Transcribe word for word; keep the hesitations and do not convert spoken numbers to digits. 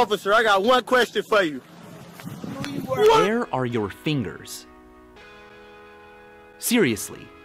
Officer, I got one question for you. Where are your fingers? Seriously,